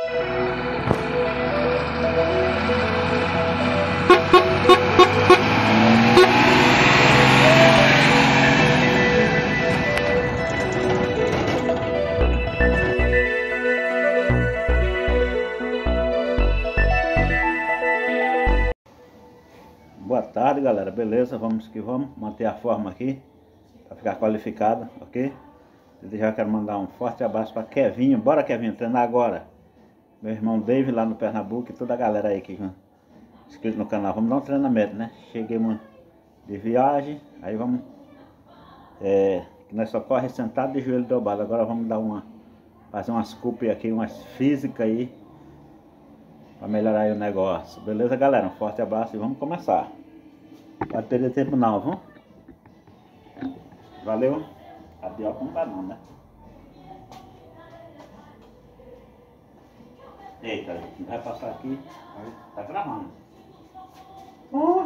Boa tarde, galera, beleza? Vamos que vamos manter a forma aqui para ficar qualificado, ok? Desde já quero mandar um forte abraço para Kevinho. Bora, Kevinho, treinar agora. Meu irmão David lá no Pernambuco e toda a galera aí que inscrito no canal. Vamos dar um treinamento, né? Cheguemos de viagem, aí vamos que nós só corre sentado de joelho dobrado. Agora vamos dar fazer umas culpas aqui, umas físicas aí para melhorar aí o negócio. Beleza, galera? Um forte abraço e vamos começar. Não vai perder tempo não, viu? Valeu. Adeus com não, né? Eita, não vai passar aqui. Tá gravando. Vou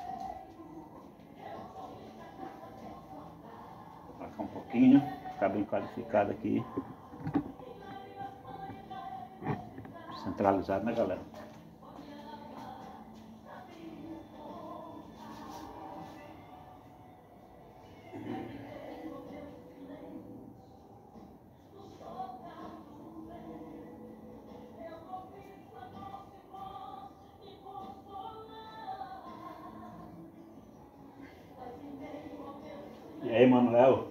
passar um pouquinho. Ficar bem qualificado aqui. Centralizado, né, galera? E aí, Manuel?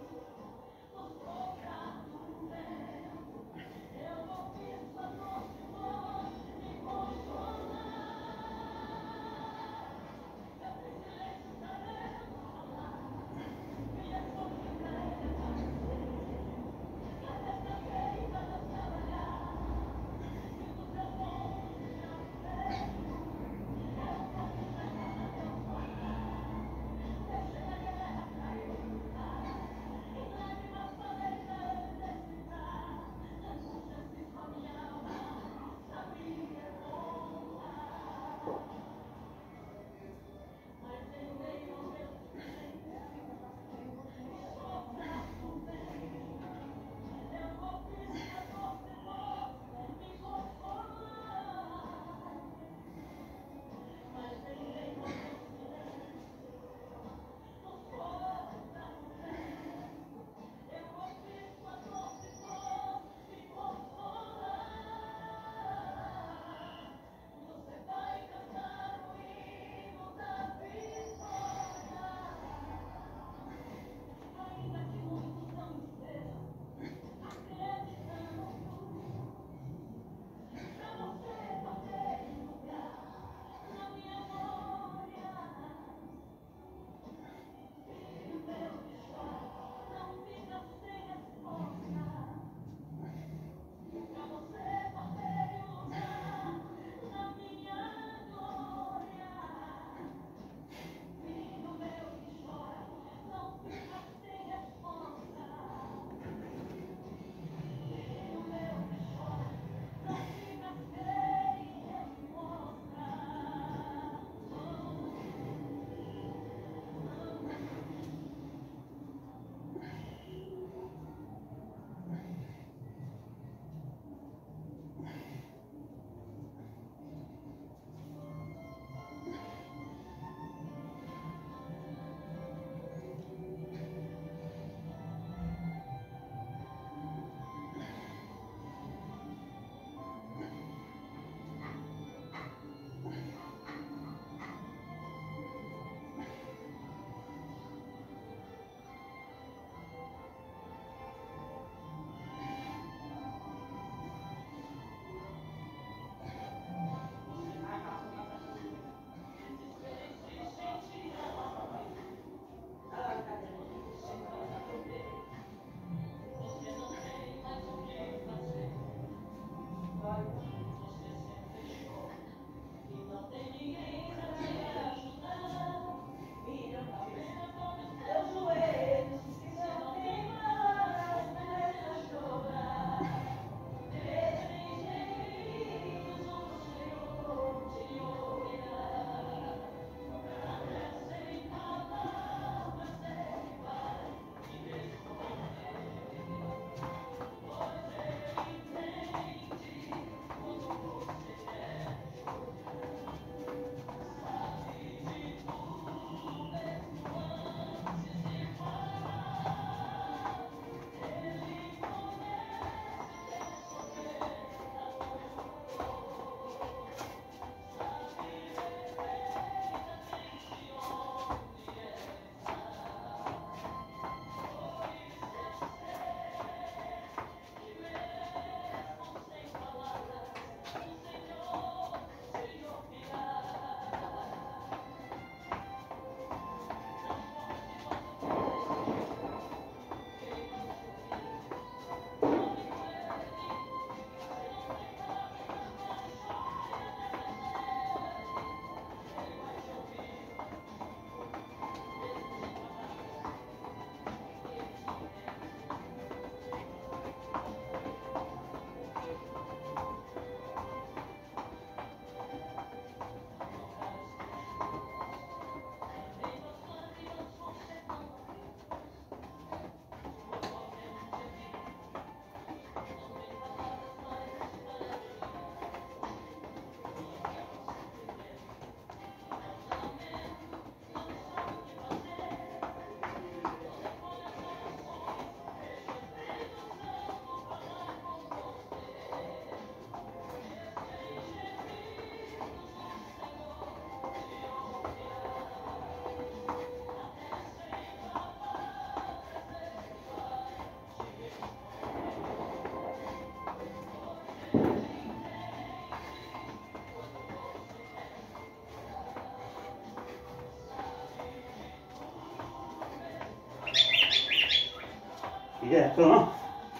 Diretão.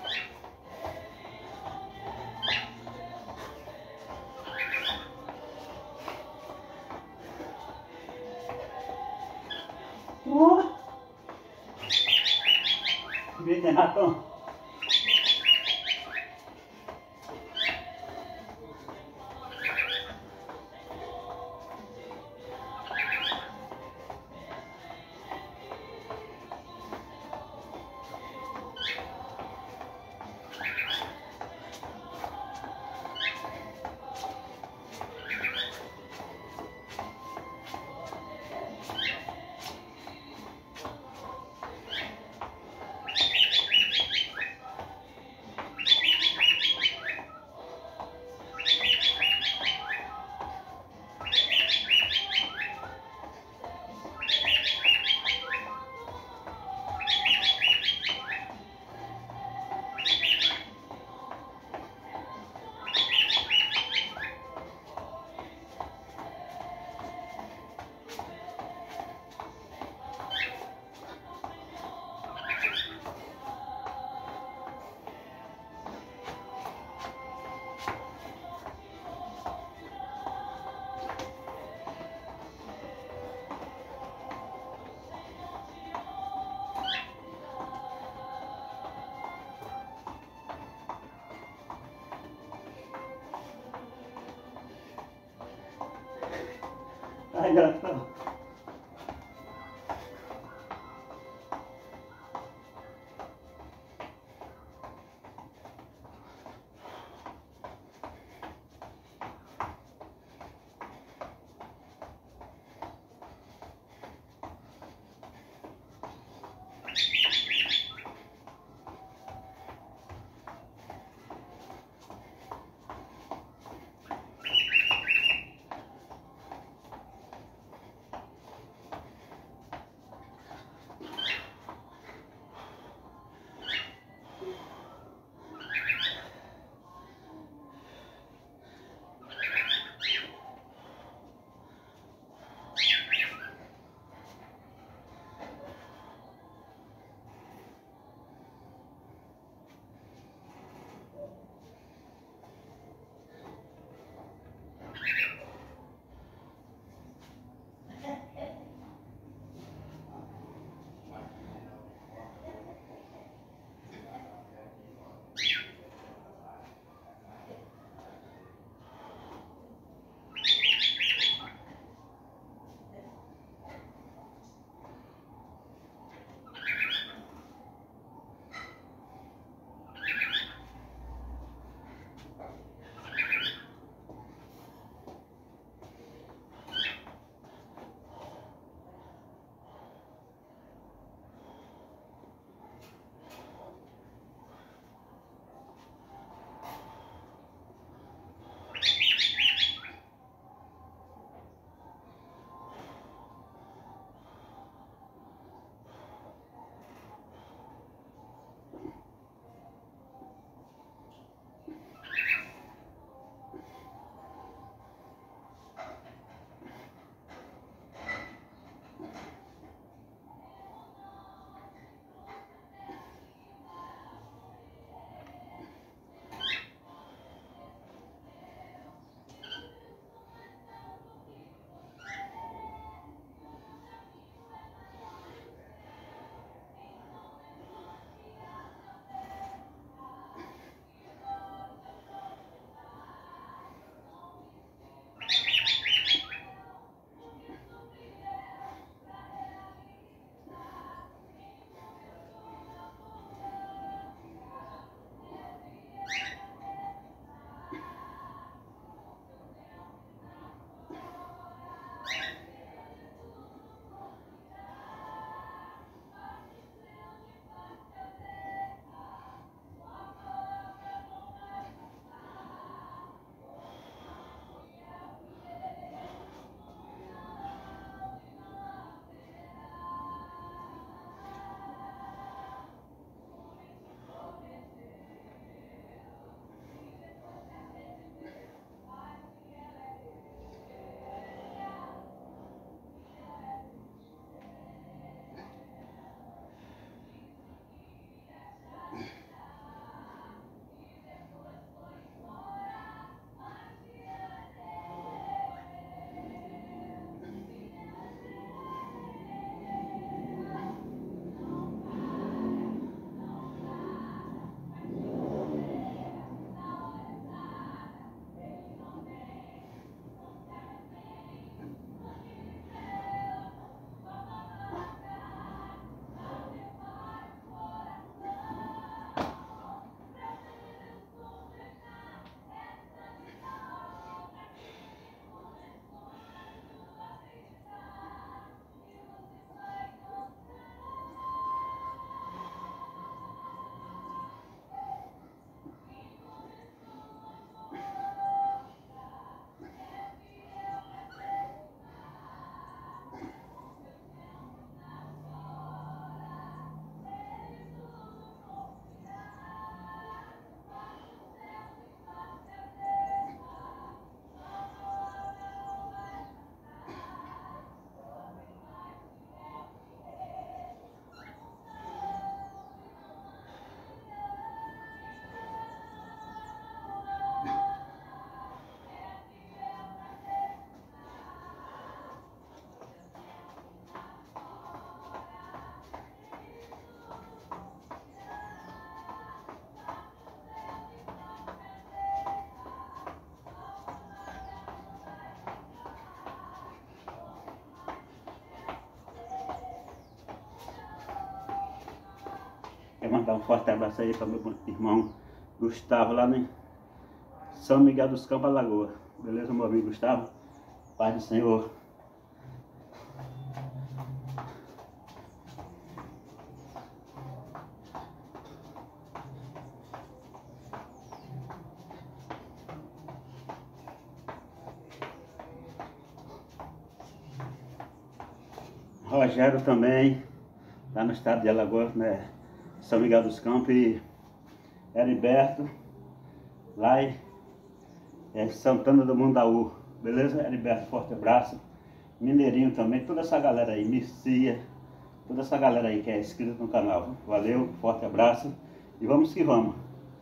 Vídeo ratão. Ai, gatão. Quero mandar um forte abraço aí para meu irmão Gustavo, lá em São Miguel dos Campos, Alagoas. Beleza, meu amigo Gustavo? Paz do Senhor. Rogério também, lá no estado de Alagoas, né? São Miguel dos Campos, e Heriberto, lá em Santana do Mundaú. Beleza, Heriberto? Forte abraço. Mineirinho também, toda essa galera aí, Messias, toda essa galera aí que é inscrita no canal. Valeu, forte abraço e vamos que vamos.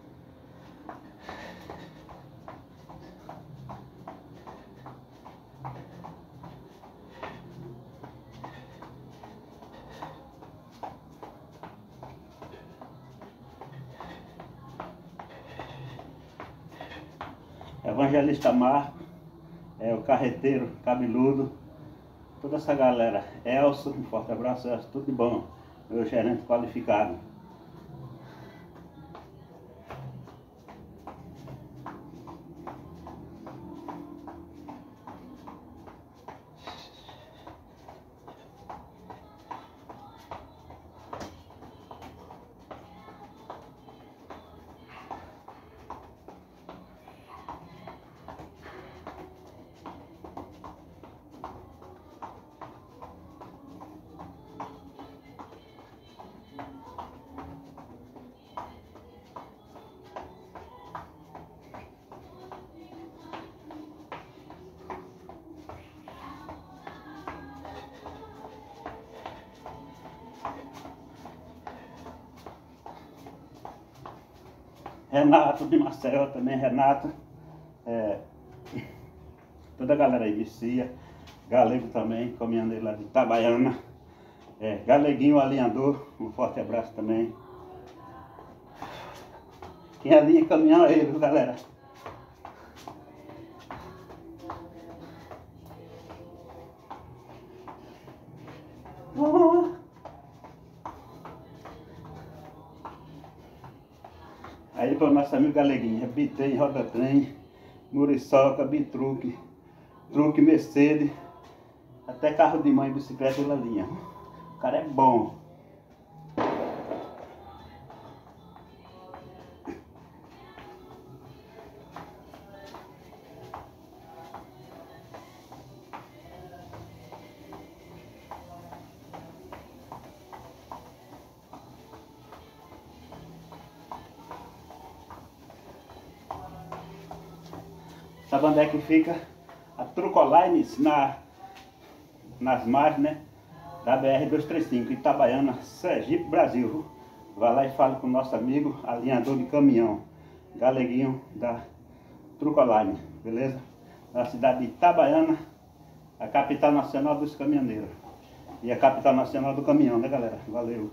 Evangelista Marco, o carreteiro cabeludo, toda essa galera. Elson, um forte abraço, Elson, tudo de bom, meu gerente qualificado. Renato de Marcel também, Renato, toda a galera aí, Vicia, Galego também, caminhoneiro lá de Itabaiana, Galeguinho alinhador, um forte abraço também. Quem alinha caminhão é ele, galera. Aí para o nosso amigo Galeguinho, é bitrem, roda-trem, muriçoca, bitruque, truque, Mercedes, até carro de mãe e bicicleta ele alinha. O cara é bom. Sabe onde é que fica? A Trucolines, nas margens, né, da BR-235, Itabaiana, Sergipe, Brasil. Vai lá e fala com o nosso amigo alinhador de caminhão, Galeguinho da Trucolines, beleza? Na cidade de Itabaiana, a capital nacional dos caminhoneiros. E a capital nacional do caminhão, né, galera? Valeu!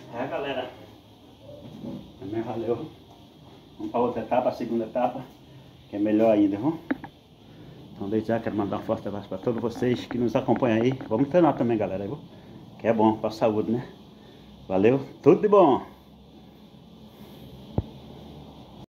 É, galera. Também valeu. Vamos para outra etapa, a segunda etapa, que é melhor ainda, viu? Então desde já quero mandar um forte abraço para todos vocês que nos acompanham aí. Vamos treinar também, galera, viu? Que é bom para a saúde, né? Valeu, tudo de bom!